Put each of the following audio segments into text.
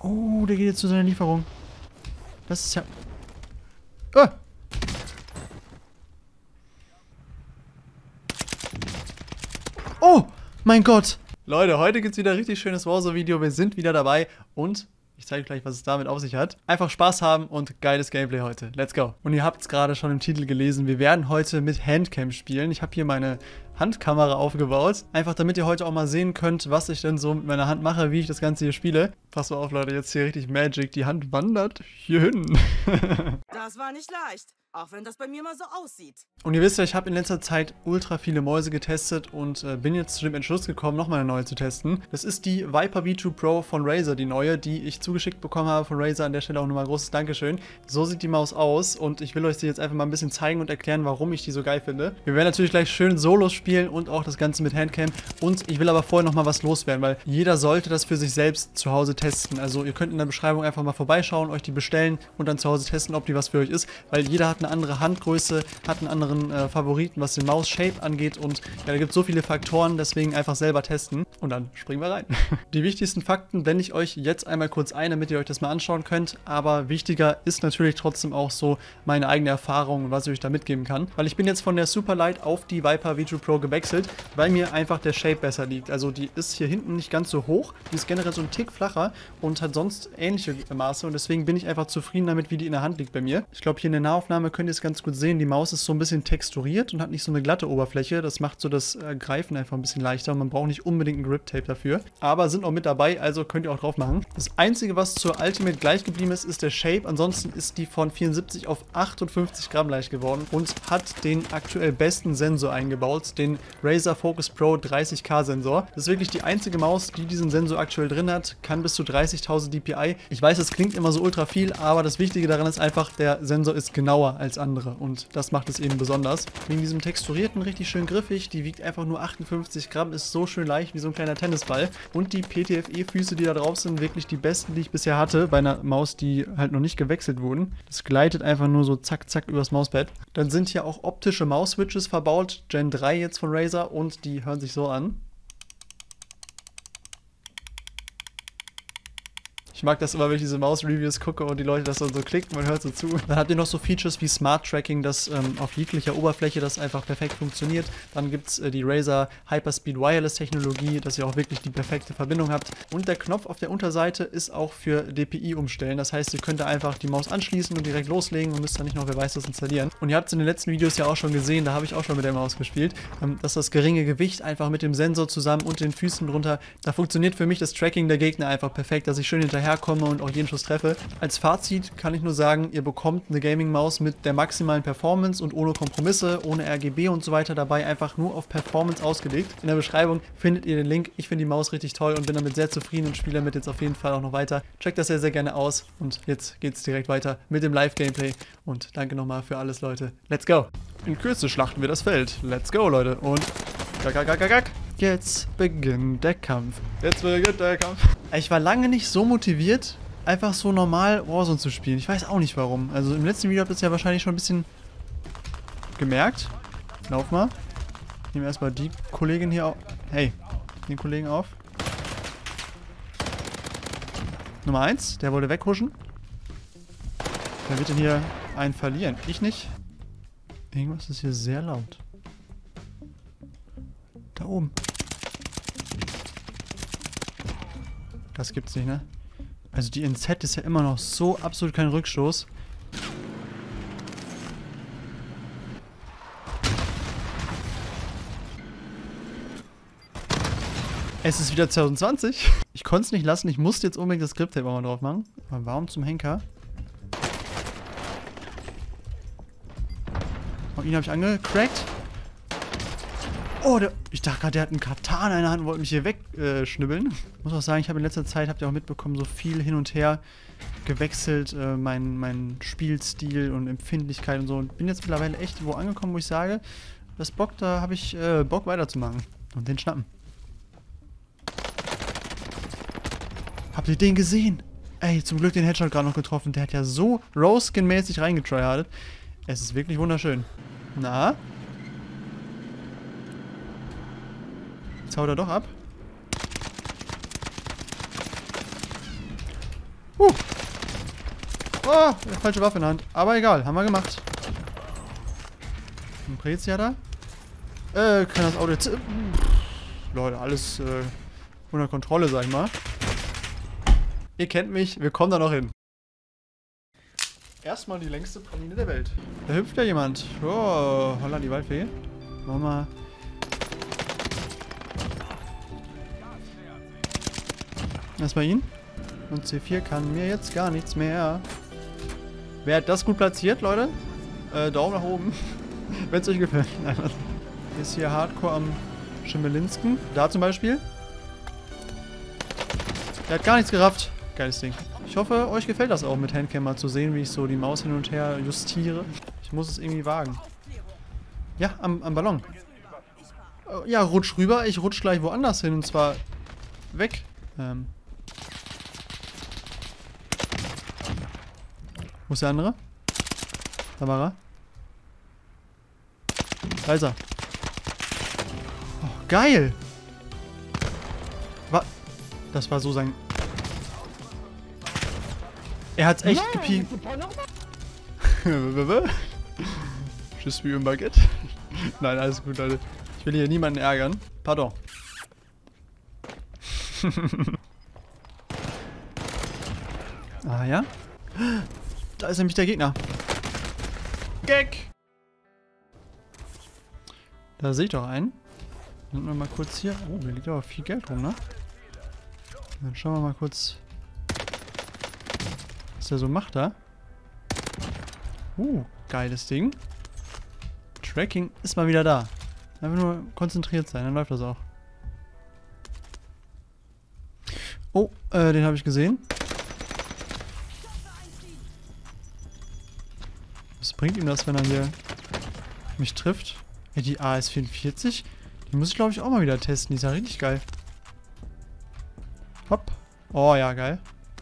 Oh, der geht jetzt zu seiner Lieferung. Das ist ja... Ah! Oh, mein Gott. Leute, heute gibt es wieder ein richtig schönes Warzone-Video. Wir sind wieder dabei und ich zeige euch gleich, was es damit auf sich hat. Einfach Spaß haben und geiles Gameplay heute. Let's go. Und ihr habt es gerade schon im Titel gelesen. Wir werden heute mit Handcam spielen. Ich habe hier meine Handkamera aufgebaut. Einfach damit ihr heute auch mal sehen könnt, was ich denn so mit meiner Hand mache, wie ich das Ganze hier spiele. Passt mal auf, Leute, jetzt hier richtig Magic. Die Hand wandert hier hin. Das war nicht leicht. Auch wenn das bei mir mal so aussieht. Und ihr wisst ja, ich habe in letzter Zeit ultra viele Mäuse getestet und bin jetzt zu dem Entschluss gekommen, nochmal eine neue zu testen. Das ist die Viper V2 Pro von Razer, die neue, die ich zugeschickt bekommen habe von Razer. An der Stelle auch nochmal großes Dankeschön. So sieht die Maus aus und ich will euch sie jetzt einfach mal ein bisschen zeigen und erklären, warum ich die so geil finde. Wir werden natürlich gleich schön Solos spielen und auch das Ganze mit Handcam. Und ich will aber vorher nochmal was loswerden, weil jeder sollte das für sich selbst zu Hause testen. Also ihr könnt in der Beschreibung einfach mal vorbeischauen, euch die bestellen und dann zu Hause testen, ob die was für euch ist. Weil jeder hat eine andere Handgröße, hat einen anderen Favoriten, was den Maus-Shape angeht und ja, da gibt es so viele Faktoren, deswegen einfach selber testen und dann springen wir rein. Die wichtigsten Fakten blende ich euch jetzt einmal kurz ein, damit ihr euch das mal anschauen könnt, aber wichtiger ist natürlich trotzdem auch so meine eigene Erfahrung und was ich euch da mitgeben kann, weil ich bin jetzt von der Superlight auf die Viper V2 Pro gewechselt, weil mir einfach der Shape besser liegt. Also die ist hier hinten nicht ganz so hoch, die ist generell so ein Tick flacher und hat sonst ähnliche Maße und deswegen bin ich einfach zufrieden damit, wie die in der Hand liegt bei mir. Ich glaube, hier in der Nahaufnahme könnt ihr es ganz gut sehen, die Maus ist so ein bisschen texturiert und hat nicht so eine glatte Oberfläche. Das macht so das Greifen einfach ein bisschen leichter und man braucht nicht unbedingt ein Grip-Tape dafür. Aber sind auch mit dabei, also könnt ihr auch drauf machen. Das Einzige, was zur Ultimate gleich geblieben ist, ist der Shape. Ansonsten ist die von 74 auf 58 Gramm leicht geworden und hat den aktuell besten Sensor eingebaut, den Razer Focus Pro 30K Sensor. Das ist wirklich die einzige Maus, die diesen Sensor aktuell drin hat, kann bis zu 30.000 dpi. Ich weiß, das klingt immer so ultra viel, aber das Wichtige daran ist einfach, der Sensor ist genauer als andere und das macht es eben besonders. Wegen diesem texturierten, richtig schön griffig, die wiegt einfach nur 58 Gramm, ist so schön leicht wie so ein kleiner Tennisball. Und die PTFE-Füße, die da drauf sind, wirklich die besten, die ich bisher hatte, bei einer Maus, die halt noch nicht gewechselt wurden. Das gleitet einfach nur so zack, zack übers Mauspad. Dann sind hier auch optische Maus-Switches verbaut, Gen 3 jetzt von Razer und die hören sich so an. Ich mag das immer, wenn ich diese Maus-Reviews gucke und die Leute das dann so klicken, man hört so zu. Dann habt ihr noch so Features wie Smart Tracking, das auf jeglicher Oberfläche das einfach perfekt funktioniert. Dann gibt es die Razer Hyperspeed Wireless Technologie, dass ihr auch wirklich die perfekte Verbindung habt. Und der Knopf auf der Unterseite ist auch für DPI umstellen. Das heißt, ihr könnt da einfach die Maus anschließen und direkt loslegen und müsst dann nicht noch, wer weiß, was installieren. Und ihr habt es in den letzten Videos ja auch schon gesehen, da habe ich auch schon mit der Maus gespielt, dass das geringe Gewicht einfach mit dem Sensor zusammen und den Füßen drunter, da funktioniert für mich das Tracking der Gegner einfach perfekt, dass ich schön hinterher komme und auch jeden Schuss treffe. Als Fazit kann ich nur sagen, ihr bekommt eine Gaming-Maus mit der maximalen Performance und ohne Kompromisse, ohne RGB und so weiter dabei, einfach nur auf Performance ausgelegt. In der Beschreibung findet ihr den Link. Ich finde die Maus richtig toll und bin damit sehr zufrieden und spiele damit jetzt auf jeden Fall auch noch weiter. Checkt das sehr, sehr gerne aus und jetzt geht es direkt weiter mit dem Live-Gameplay und danke nochmal für alles, Leute. Let's go! In Kürze schlachten wir das Feld. Let's go, Leute. Und jetzt beginnt der Kampf. Jetzt beginnt der Kampf. Ich war lange nicht so motiviert, einfach so normal Warzone zu spielen. Ich weiß auch nicht warum. Also im letzten Video habt ihr es ja wahrscheinlich schon ein bisschen gemerkt. Lauf mal. Ich nehme erstmal die Kollegin hier auf. Hey, den Kollegen auf. Nummer 1, der wollte weghuschen. Wer wird denn hier einen verlieren? Ich nicht. Irgendwas ist hier sehr laut. Da oben. Das gibt's nicht, ne? Also die NZ ist ja immer noch so absolut kein Rückstoß. Es ist wieder 2020. Ich konnte es nicht lassen, ich musste jetzt unbedingt das Grip-Tape mal drauf machen. Aber warum zum Henker? Und ihn habe ich angecrackt. Oh, ich dachte gerade, der hat einen Katana in der Hand und wollte mich hier wegschnibbeln. Ich muss auch sagen, ich habe in letzter Zeit, habt ihr auch mitbekommen, so viel hin und her gewechselt, mein Spielstil und Empfindlichkeit und so. Und bin jetzt mittlerweile echt wo angekommen, wo ich sage, da habe ich Bock weiterzumachen. Und den schnappen. Habt ihr den gesehen? Ey, zum Glück den Headshot gerade noch getroffen. Der hat ja so Rose-Skin-mäßig reingetryhardet. Es ist wirklich wunderschön. Na? Jetzt haut er doch ab. Oh, falsche Waffe in der Hand. Aber egal, haben wir gemacht. Ein Prezi hat er. Kann das Auto jetzt... Leute, alles unter Kontrolle, sag ich mal. Ihr kennt mich, wir kommen da noch hin. Erstmal die längste Praline der Welt. Da hüpft ja jemand. Oh, holla die Waldfee. Machen wir mal... Erstmal ihn. Und C4 kann mir jetzt gar nichts mehr. Wer hat das gut platziert, Leute? Daumen nach oben. Wenn es euch gefällt. Ist hier Hardcore am Schimelinsken. Da zum Beispiel. Der hat gar nichts gerafft. Geiles Ding. Ich hoffe, euch gefällt das auch mit Handcam mal zu sehen, wie ich so die Maus hin und her justiere. Ich muss es irgendwie wagen. Ja, am Ballon. Ja, rutsch rüber. Ich rutsch gleich woanders hin. Und zwar weg. Wo ist der andere? Da war er. Da ist er. Oh, geil! Das war so sein... Er hat's echt gepiekt. Tschüss wie im Baguette. Nein, alles gut, Leute. Ich will hier niemanden ärgern. Pardon. Ah ja? Da ist nämlich der Gegner. Gag! Da sehe ich doch einen. Nehmen wir mal kurz hier. Oh, hier liegt aber viel Geld rum, ne? Dann schauen wir mal kurz, was der so macht da. Geiles Ding. Tracking ist mal wieder da. Einfach nur konzentriert sein, dann läuft das auch. Oh, den habe ich gesehen. Was bringt ihm das, wenn er hier mich trifft? Ja, die AS44, die muss ich glaube ich auch mal wieder testen. Die ist ja richtig geil. Hopp. Oh ja, geil.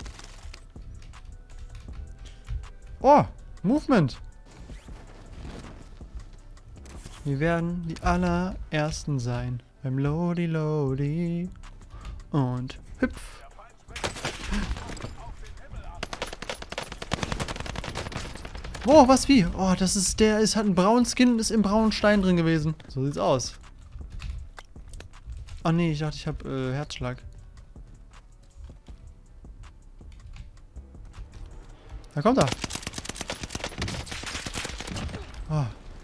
Oh, Movement. Wir werden die allerersten sein. Beim Lodi Lodi. Und hüpf. Oh, was wie? Oh, das ist der, hat einen braunen Skin und ist im braunen Stein drin gewesen. So sieht's aus. Ach nee, ich dachte, ich habe Herzschlag. Da kommt er. Oh.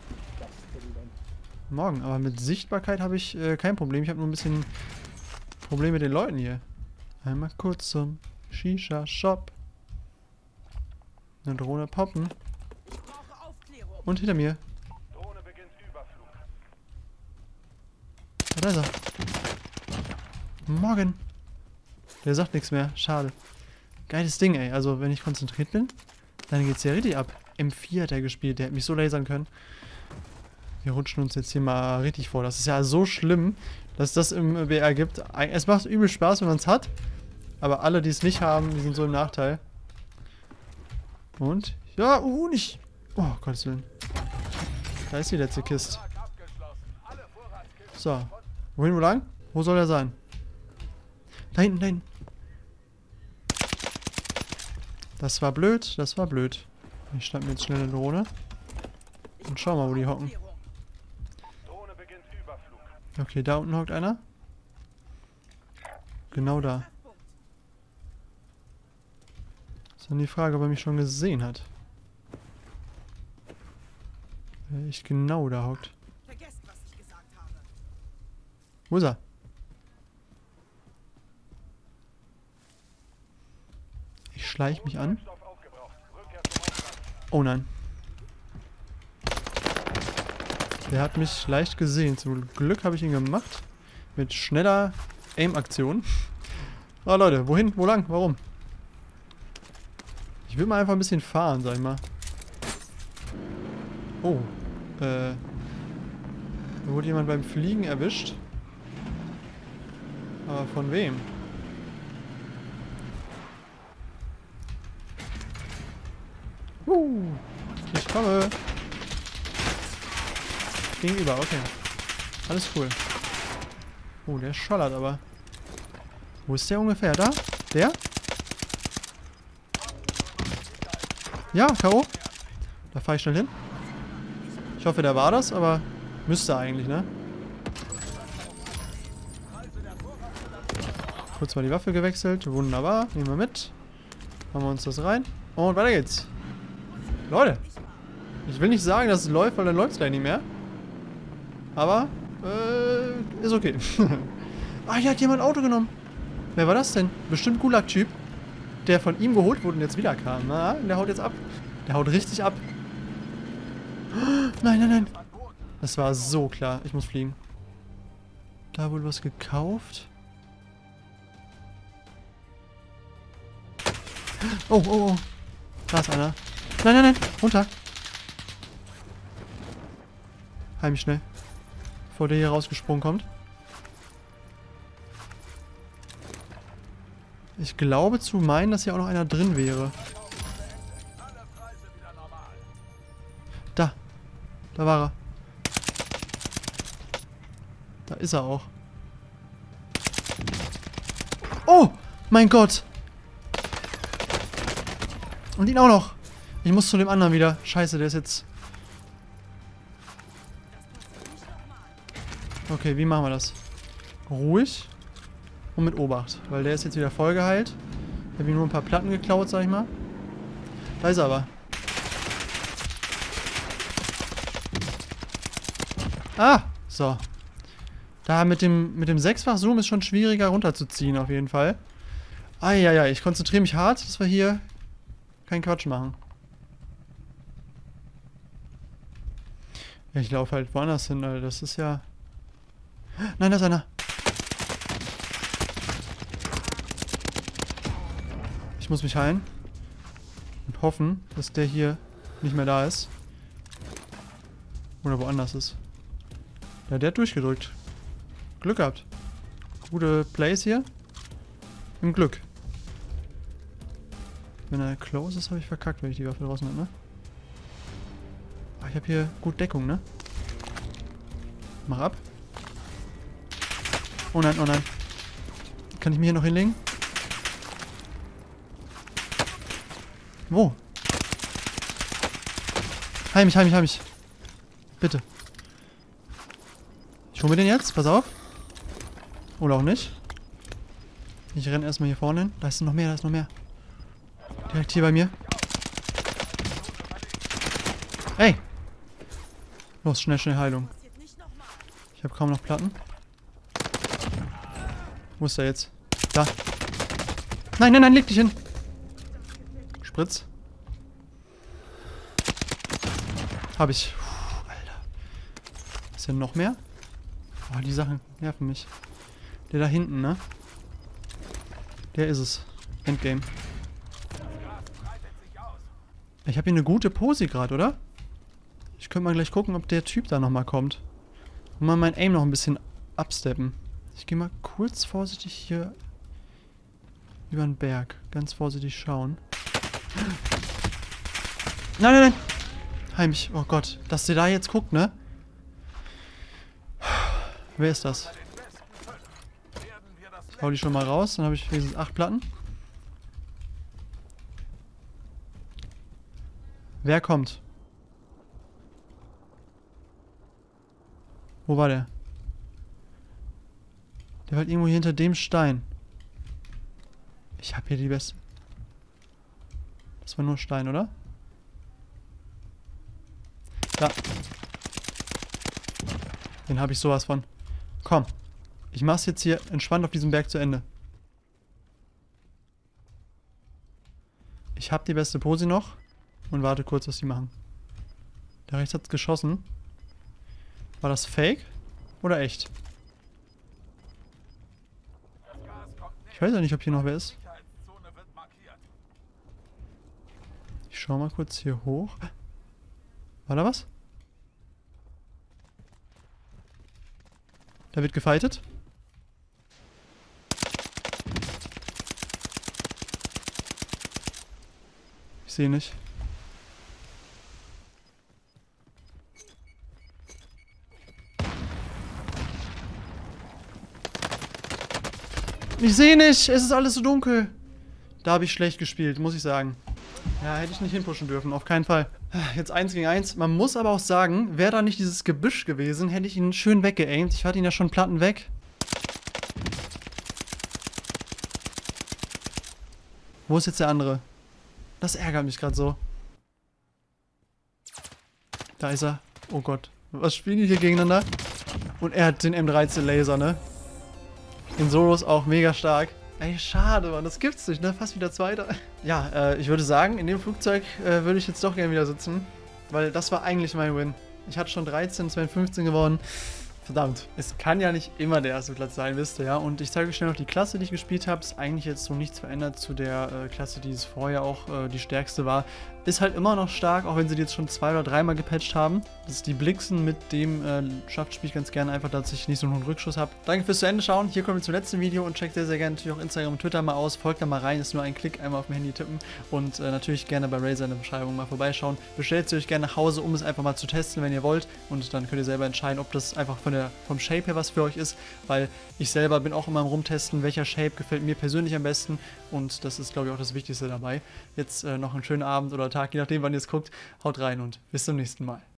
Morgen, aber mit Sichtbarkeit habe ich kein Problem. Ich habe nur ein bisschen Problem mit den Leuten hier. Einmal kurz zum Shisha-Shop. Eine Drohne poppen. Und hinter mir. Da ist er. Morgen. Der sagt nichts mehr. Schade. Geiles Ding, ey. Also, wenn ich konzentriert bin, dann geht's ja richtig ab. M4 hat er gespielt. Der hätte mich so lasern können. Wir rutschen uns jetzt hier mal richtig vor. Das ist ja so schlimm, dass das im BR gibt. Es macht übel Spaß, wenn man es hat. Aber alle, die es nicht haben, die sind so im Nachteil. Und? Ja, nicht. Oh, Gottes Willen. Da ist die letzte Kiste. So. Wohin, wo lang? Wo soll er sein? Da hinten, da hinten. Das war blöd, das war blöd. Ich schnapp mir jetzt schnell eine Drohne. Und schau mal, wo die hocken. Okay, da unten hockt einer. Genau da. Ist dann die Frage, ob er mich schon gesehen hat. Wer echt genau da hockt. Wo ist er? Ich schleiche mich an. Oh nein. Der hat mich leicht gesehen. Zum Glück habe ich ihn gemacht. Mit schneller Aim-Aktion. Ah, Leute, wohin? Wo lang? Warum? Ich will mal einfach ein bisschen fahren, sag ich mal. Oh. Da wurde jemand beim Fliegen erwischt. Aber von wem? Ich komme. Gegenüber, okay. Alles cool. Oh, der schallert aber. Wo ist der ungefähr? Da? Der? Ja, K.O. Da fahre ich schnell hin. Ich hoffe, der war das, aber müsste eigentlich, ne? Kurz mal die Waffe gewechselt. Wunderbar. Nehmen wir mit. Machen wir uns das rein. Und weiter geht's. Leute. Ich will nicht sagen, dass es läuft, weil dann läuft es gleich nicht mehr. Aber, ist okay. Ah, hier hat jemand ein Auto genommen. Wer war das denn? Bestimmt Gulag-Typ, der von ihm geholt wurde und jetzt wieder kam. Na, der haut jetzt ab. Der haut richtig ab. Nein, nein, nein. Das war so klar. Ich muss fliegen. Da wurde was gekauft. Oh, oh, oh. Da ist einer. Nein, nein, nein. Runter. Heim schnell. Bevor der hier rausgesprungen kommt. Ich glaube zu meinen, dass hier auch noch einer drin wäre. Da. Da war er. Da ist er auch. Oh! Mein Gott! Und ihn auch noch. Ich muss zu dem anderen wieder. Scheiße, der ist jetzt... Okay, wie machen wir das? Ruhig. Und mit Obacht. Weil der ist jetzt wieder voll geheilt. Ich habe ihm nur ein paar Platten geklaut, sag ich mal. Da ist er aber. Ah! So. Da mit dem Sechsfach-Zoom ist schon schwieriger runterzuziehen, auf jeden Fall. Eieiei, ich konzentriere mich hart, dass wir hier keinen Quatsch machen. Ja, ich laufe halt woanders hin, Alter. Das ist ja... Nein, da ist einer. Ich muss mich heilen. Und hoffen, dass der hier nicht mehr da ist. Oder woanders ist. Ja, der hat durchgedrückt. Glück gehabt. Gute Plays hier. Im Glück. Wenn er close ist, habe ich verkackt, wenn ich die Waffe draußen habe, ne? Ah, ich habe hier gut Deckung, ne? Mach ab. Oh nein, oh nein. Kann ich mir hier noch hinlegen? Wo? Heim mich, heim mich, heim mich. Bitte. Ich hole mir den jetzt, pass auf. Oder auch nicht. Ich renne erstmal hier vorne hin. Da ist noch mehr, da ist noch mehr. Direkt hier bei mir. Ey! Los, schnell, schnell Heilung. Ich habe kaum noch Platten. Wo ist der jetzt? Da. Nein, nein, nein, leg dich hin. Spritz. Hab ich. Puh, Alter. Ist hier noch mehr? Oh, die Sachen nerven mich. Der da hinten, ne? Der ist es. Endgame. Ich habe hier eine gute Pose gerade, oder? Ich könnte mal gleich gucken, ob der Typ da nochmal kommt. Und mal mein Aim noch ein bisschen absteppen. Ich gehe mal kurz vorsichtig hier über den Berg. Ganz vorsichtig schauen. Nein, nein, nein! Heimlich. Oh Gott. Dass der da jetzt guckt, ne? Wer ist das? Ich hau die schon mal raus. Dann habe ich wenigstens 8 Platten. Wer kommt? Wo war der? Der war halt irgendwo hier hinter dem Stein. Ich habe hier die beste. Das war nur Stein, oder? Da. Den habe ich sowas von. Komm. Ich mach's jetzt hier entspannt auf diesem Berg zu Ende. Ich habe die beste Pose noch. Und warte kurz, was die machen. Da rechts hat's geschossen. War das Fake? Oder echt? Ich weiß ja nicht, ob hier noch wer ist. Ich schau mal kurz hier hoch. War da was? Da wird gefightet. Ich sehe nicht. Ich sehe nicht. Es ist alles so dunkel. Da habe ich schlecht gespielt, muss ich sagen. Ja, hätte ich nicht hinpushen dürfen, auf keinen Fall. Jetzt 1 gegen 1. Man muss aber auch sagen, wäre da nicht dieses Gebüsch gewesen, hätte ich ihn schön weggeaimt. Ich hatte ihn ja schon Platten weg. Wo ist jetzt der andere? Das ärgert mich gerade so. Da ist er. Oh Gott. Was spielen die hier gegeneinander? Und er hat den M13 Laser, ne? In Solos auch mega stark. Ey, schade, Mann. Das gibt's nicht, ne? Fast wieder Zweiter. Ja, ich würde sagen, in dem Flugzeug würde ich jetzt doch gerne wieder sitzen. Weil das war eigentlich mein Win. Ich hatte schon 13, 15 gewonnen. Verdammt. Es kann ja nicht immer der erste Platz sein, wisst ihr, ja. Und ich zeige euch schnell noch die Klasse, die ich gespielt habe. Ist eigentlich jetzt so nichts verändert zu der Klasse, die es vorher auch die stärkste war. Ist halt immer noch stark, auch wenn sie die jetzt schon 2- oder 3-mal gepatcht haben. Das ist die Blixen, mit dem spiele ich ganz gerne einfach, dass ich nicht so einen hohen Rückschuss habe. Danke fürs zu Ende schauen. Hier kommen wir zum letzten Video und checkt sehr, sehr gerne natürlich auch Instagram und Twitter mal aus. Folgt da mal rein, ist nur ein Klick, einmal auf dem Handy tippen. Und natürlich gerne bei Razer in der Beschreibung mal vorbeischauen. Bestellt sie euch gerne nach Hause, um es einfach mal zu testen, wenn ihr wollt. Und dann könnt ihr selber entscheiden, ob das einfach vom Shape her was für euch ist. Weil ich selber bin auch immer am Rumtesten, welcher Shape gefällt mir persönlich am besten. Und das ist, glaube ich, auch das Wichtigste dabei. Jetzt noch einen schönen Abend oder Tag, je nachdem, wann ihr es guckt. Haut rein und bis zum nächsten Mal.